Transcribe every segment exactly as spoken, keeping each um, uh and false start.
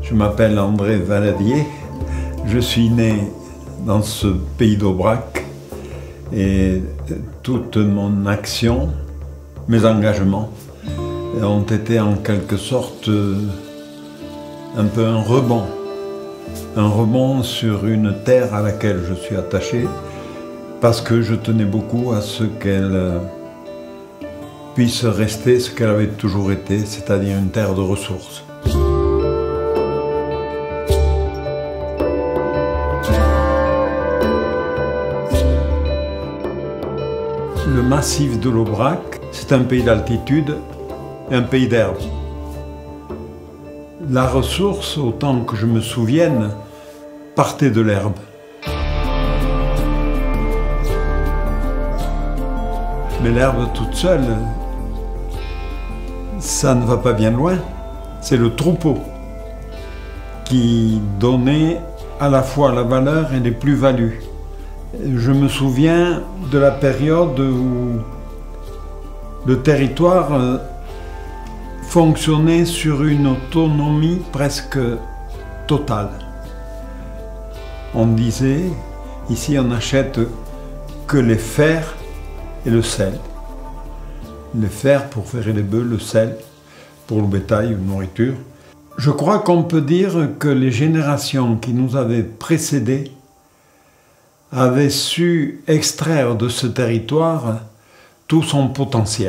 Je m'appelle André Valadier, je suis né dans ce pays d'Aubrac et toute mon action, mes engagements ont été en quelque sorte un peu un rebond. Un rebond sur une terre à laquelle je suis attaché parce que je tenais beaucoup à ce qu'elle puisse rester ce qu'elle avait toujours été, c'est-à-dire une terre de ressources. Le massif de l'Aubrac, c'est un pays d'altitude et un pays d'herbe. La ressource, autant que je me souvienne, partait de l'herbe. Mais l'herbe toute seule, ça ne va pas bien loin. C'est le troupeau qui donnait à la fois la valeur et les plus-values. Je me souviens de la période où le territoire fonctionnait sur une autonomie presque totale. On disait, ici on n'achète que les fers et le sel. Les fers pour faire les bœufs, le sel pour le bétail, la nourriture. Je crois qu'on peut dire que les générations qui nous avaient précédés avaient su extraire de ce territoire tout son potentiel.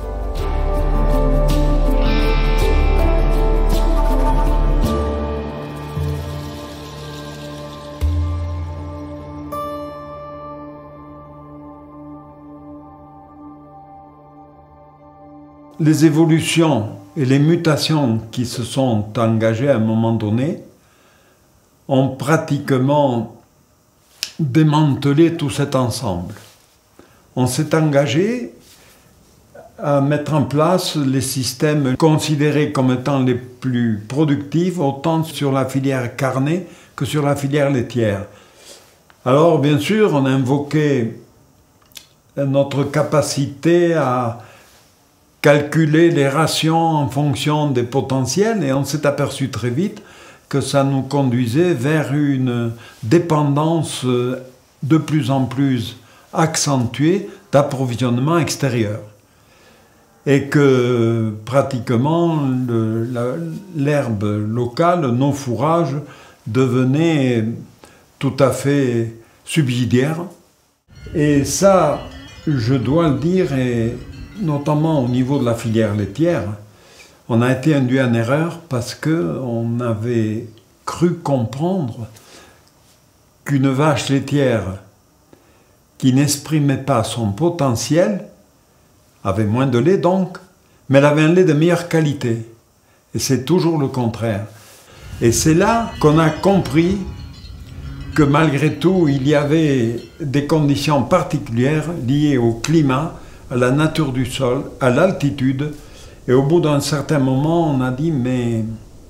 Les évolutions et les mutations qui se sont engagées à un moment donné ont pratiquement démantelé tout cet ensemble. On s'est engagé à mettre en place les systèmes considérés comme étant les plus productifs, autant sur la filière carnée que sur la filière laitière. Alors, bien sûr, on a invoqué notre capacité à calculer les rations en fonction des potentiels et on s'est aperçu très vite que ça nous conduisait vers une dépendance de plus en plus accentuée d'approvisionnement extérieur. Et que pratiquement l'herbe locale, nos fourrages, devenaient tout à fait subsidiaires. Et ça, je dois le dire, et notamment au niveau de la filière laitière, on a été induit en erreur parce qu'on avait cru comprendre qu'une vache laitière qui n'exprimait pas son potentiel avait moins de lait donc, mais elle avait un lait de meilleure qualité. Et c'est toujours le contraire. Et c'est là qu'on a compris que malgré tout, il y avait des conditions particulières liées au climat, à la nature du sol, à l'altitude. Et au bout d'un certain moment, on a dit, mais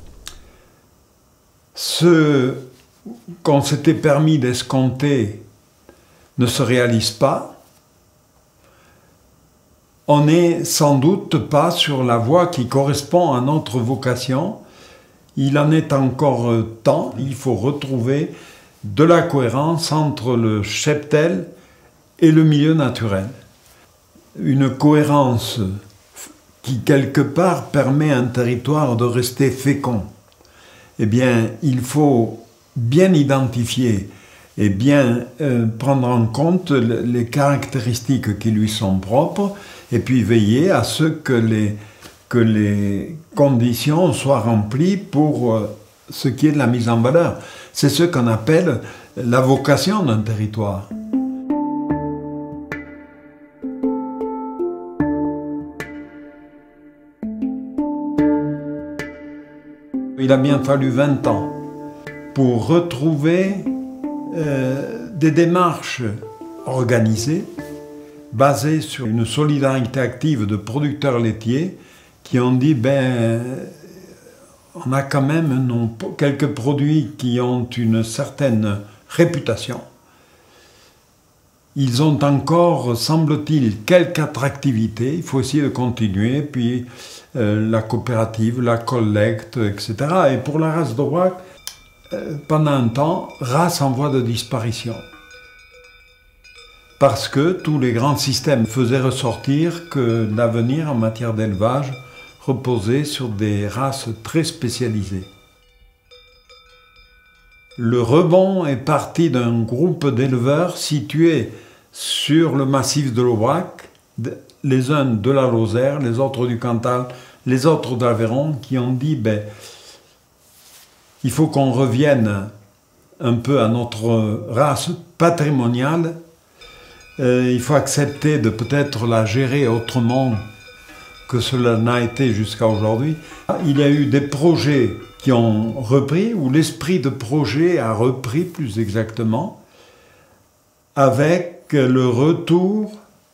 ce qu'on s'était permis d'escompter ne se réalise pas. On n'est sans doute pas sur la voie qui correspond à notre vocation. Il en est encore temps. Il faut retrouver de la cohérence entre le cheptel et le milieu naturel. Une cohérence qui, quelque part, permet à un territoire de rester fécond. Eh bien, il faut bien identifier et bien euh, prendre en compte les caractéristiques qui lui sont propres et puis veiller à ce que les, que les conditions soient remplies pour euh, ce qui est de la mise en valeur. C'est ce qu'on appelle la vocation d'un territoire. Il a bien fallu vingt ans pour retrouver euh, des démarches organisées, basées sur une solidarité active de producteurs laitiers qui ont dit, ben, on a quand même non, quelques produits qui ont une certaine réputation. ils ont encore, semble-t-il, quelque attractivité. Il faut essayer de continuer. Puis euh, la coopérative, la collecte, et cetera. Et pour la race d'Aubrac, euh, pendant un temps, race en voie de disparition. Parce que tous les grands systèmes faisaient ressortir que l'avenir en matière d'élevage reposait sur des races très spécialisées. Le rebond est parti d'un groupe d'éleveurs situés sur le massif de l'Aubrac, les uns de la Lozère, les autres du Cantal, les autres d'Aveyron, qui ont dit ben, il faut qu'on revienne un peu à notre race patrimoniale, euh, il faut accepter de peut-être la gérer autrement que cela n'a été jusqu'à aujourd'hui. Il y a eu des projets qui ont repris, ou l'esprit de projet a repris plus exactement, avec le retour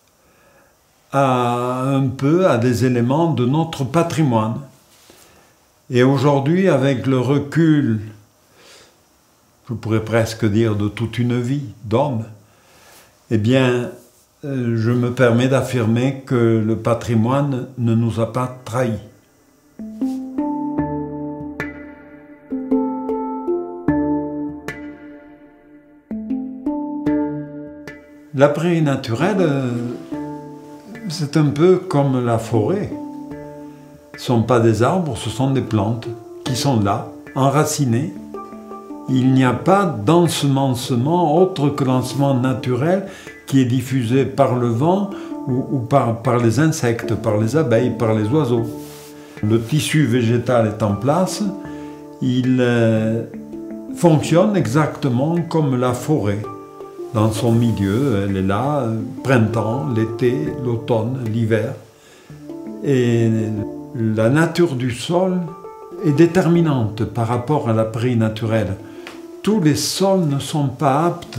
à un peu à des éléments de notre patrimoine. Et aujourd'hui, avec le recul, je pourrais presque dire de toute une vie d'homme, eh bien, je me permets d'affirmer que le patrimoine ne nous a pas trahis. La prairie naturelle, c'est un peu comme la forêt. Ce ne sont pas des arbres, ce sont des plantes qui sont là, enracinées. Il n'y a pas d'ensemencement autre que l'ensemencement naturel qui est diffusé par le vent ou, ou par, par les insectes, par les abeilles, par les oiseaux. Le tissu végétal est en place, il euh, fonctionne exactement comme la forêt. Dans son milieu, elle est là, printemps, l'été, l'automne, l'hiver. Et la nature du sol est déterminante par rapport à la prairie naturelle. Tous les sols ne sont pas aptes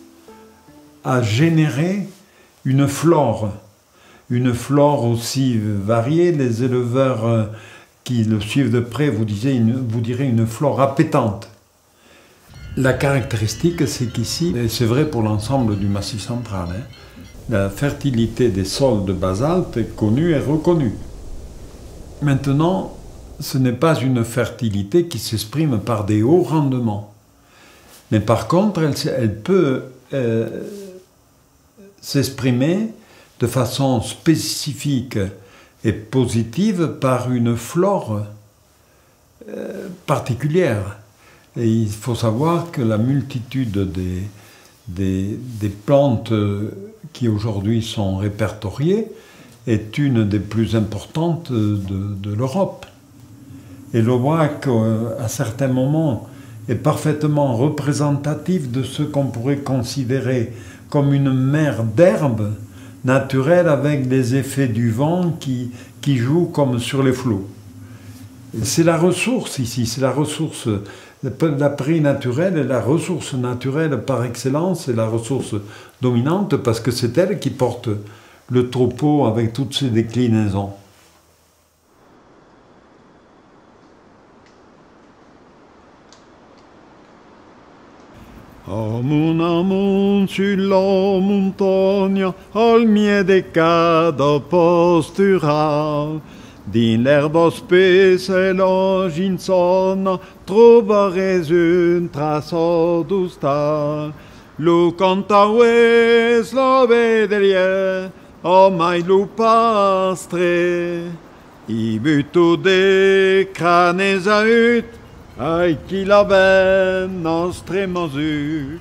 à générer une flore, une flore aussi variée. Les éleveurs qui le suivent de près vous, disiez une, vous diraient une flore appétante. La caractéristique, c'est qu'ici, et c'est vrai pour l'ensemble du Massif central, hein, la fertilité des sols de basalte est connue et reconnue. Maintenant, ce n'est pas une fertilité qui s'exprime par des hauts rendements. Mais par contre, elle, elle peut euh, s'exprimer de façon spécifique et positive par une flore euh, particulière. Et il faut savoir que la multitude des, des, des plantes qui aujourd'hui sont répertoriées est une des plus importantes de, de l'Europe. Et l'Aubrac, à certains moments, est parfaitement représentatif de ce qu'on pourrait considérer comme une mer d'herbes naturelles avec des effets du vent qui, qui jouent comme sur les flots. C'est la ressource ici, c'est la ressource. La prairie naturelle est la ressource naturelle par excellence, c'est la ressource dominante parce que c'est elle qui porte le troupeau avec toutes ses déclinaisons. Amun amun sulla montagna, al miede cada postura. Din l'erba spessa e la ginsona trovares un traço d'ustar. Lo cantaues la vedelie, o mai lo pastre. I buto de cranes a ut, ai qui la ben nostre mazut.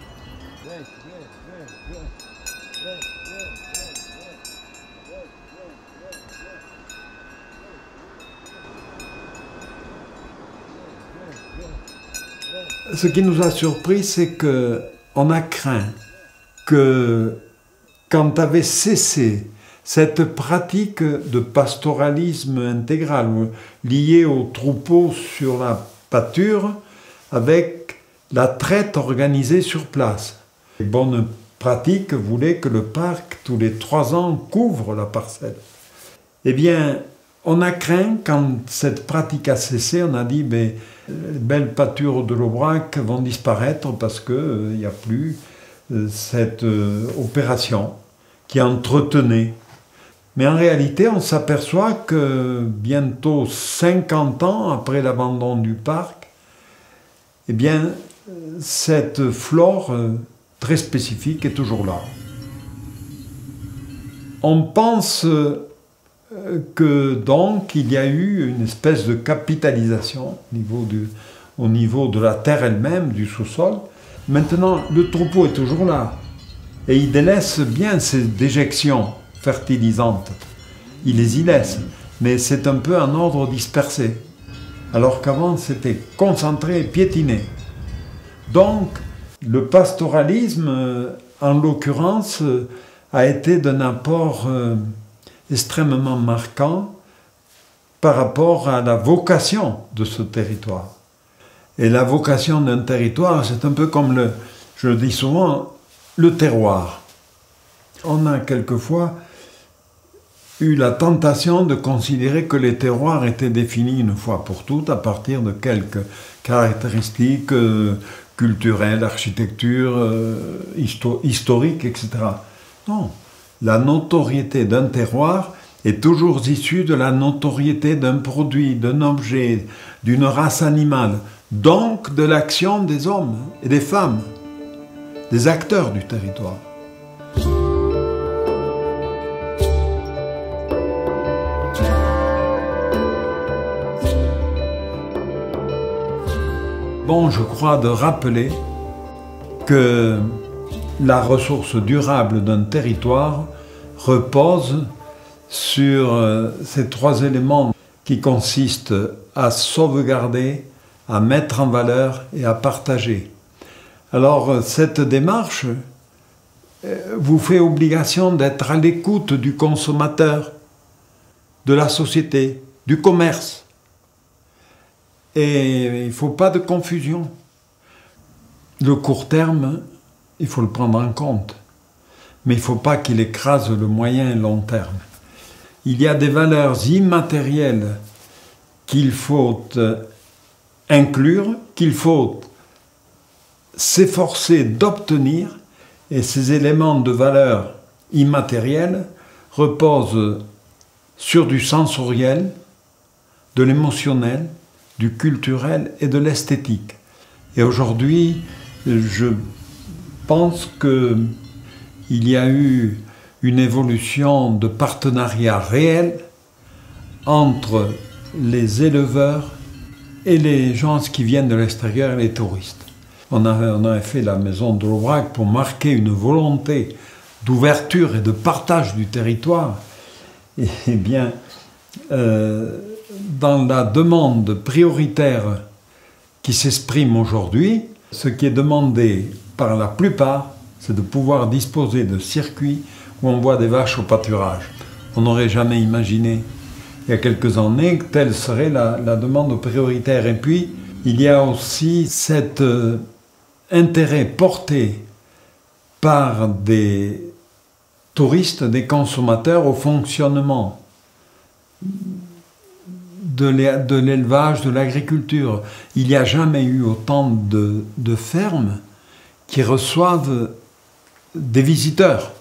Ce qui nous a surpris, c'est qu'on a craint que, quand avait cessé cette pratique de pastoralisme intégral liée au troupeau sur la pâture, avec la traite organisée sur place. Les bonnes pratiques voulaient que le parc, tous les trois ans, couvre la parcelle. Eh bien, on a craint, quand cette pratique a cessé, on a dit ben, les belles pâtures de l'Aubrac vont disparaître parce qu'il n'y euh, a plus cette euh, opération, qui entretenait. Mais en réalité, on s'aperçoit que bientôt cinquante ans après l'abandon du parc, eh bien, cette flore euh, très spécifique est toujours là. On pense euh, que donc il y a eu une espèce de capitalisation au niveau, du, au niveau de la terre elle-même, du sous-sol. Maintenant, le troupeau est toujours là et il délaisse bien ses déjections fertilisantes. Il les y laisse, mais c'est un peu en ordre dispersé, alors qu'avant c'était concentré et piétiné. Donc, le pastoralisme, euh, en l'occurrence, euh, a été d'un apport euh, extrêmement marquant par rapport à la vocation de ce territoire. Et la vocation d'un territoire, c'est un peu comme, le, je le dis souvent, le terroir. On a quelquefois eu la tentation de considérer que les terroirs étaient définis une fois pour toutes à partir de quelques caractéristiques euh, culturelles, architecture, euh, histo historiques, et cetera. Non, la notoriété d'un terroir est toujours issue de la notoriété d'un produit, d'un objet, d'une race animale, donc de l'action des hommes et des femmes, des acteurs du territoire. Bon, je crois de rappeler que la ressource durable d'un territoire repose sur ces trois éléments qui consistent à sauvegarder, à mettre en valeur et à partager. Alors, cette démarche vous fait obligation d'être à l'écoute du consommateur, de la société, du commerce. Et il ne faut pas de confusion. Le court terme, il faut le prendre en compte. Mais il ne faut pas qu'il écrase le moyen et long terme. Il y a des valeurs immatérielles qu'il faut inclure, qu'il faut s'efforcer d'obtenir, et ces éléments de valeur immatérielle reposent sur du sensoriel, de l'émotionnel, du culturel et de l'esthétique. Et aujourd'hui, je pense qu'il y a eu une évolution de partenariat réel entre les éleveurs et les gens qui viennent de l'extérieur et les touristes. On avait, on avait fait la maison de l'Aubrac pour marquer une volonté d'ouverture et de partage du territoire. Et, eh bien, euh, dans la demande prioritaire qui s'exprime aujourd'hui, ce qui est demandé par la plupart, c'est de pouvoir disposer de circuits où on voit des vaches au pâturage. On n'aurait jamais imaginé, il y a quelques années, que telle serait la, la demande prioritaire. Et puis, il y a aussi cet euh, intérêt porté par des touristes, des consommateurs au fonctionnement de l'élevage, de l'agriculture. Il n'y a jamais eu autant de, de fermes qui reçoivent des visiteurs.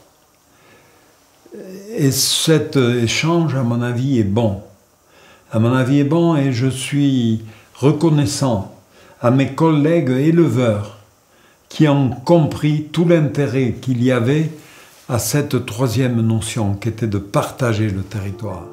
Et cet échange, à mon avis, est bon. À mon avis, est bon et je suis reconnaissant à mes collègues éleveurs qui ont compris tout l'intérêt qu'il y avait à cette troisième notion qui était de partager le territoire.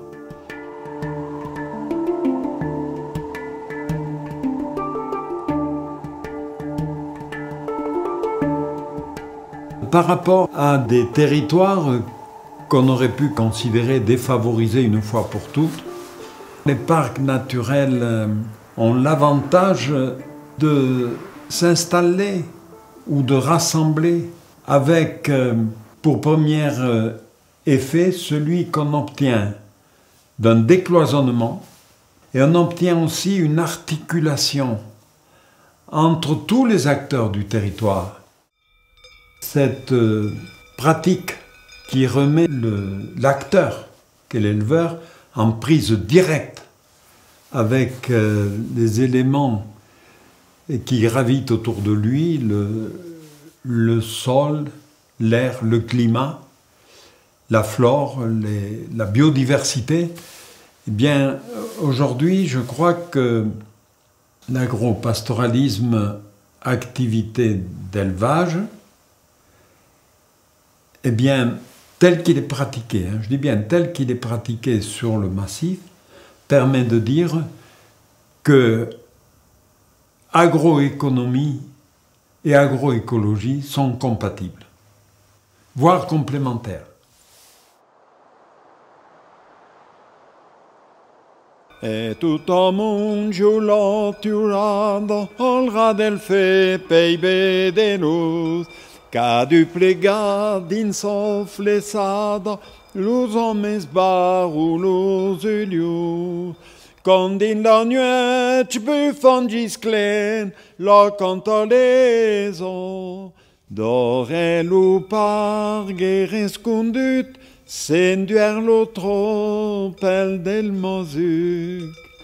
Par rapport à des territoires qu'on aurait pu considérer défavorisés une fois pour toutes, les parcs naturels ont l'avantage de s'installer ou de rassembler avec pour premier effet celui qu'on obtient d'un décloisonnement et on obtient aussi une articulation entre tous les acteurs du territoire. Cette euh, pratique qui remet l'acteur, qu'est l'éleveur, en prise directe avec euh, les éléments qui gravitent autour de lui, le, le sol, l'air, le climat, la flore, les, la biodiversité. Eh bien, aujourd'hui, je crois que l'agropastoralisme, activité d'élevage, eh bien, tel qu'il est pratiqué, hein, je dis bien tel qu'il est pratiqué sur le massif, permet de dire que agroéconomie et agroécologie sont compatibles, voire complémentaires. E tothom giulaturado al ra del fe peibe de luz, ca du plegat d'insoflessada los homes barru los ulius. Quand in la nuit buffon gisclen la cantaleso, dore lu parge rescondut, senduer lo tropel del mosuc.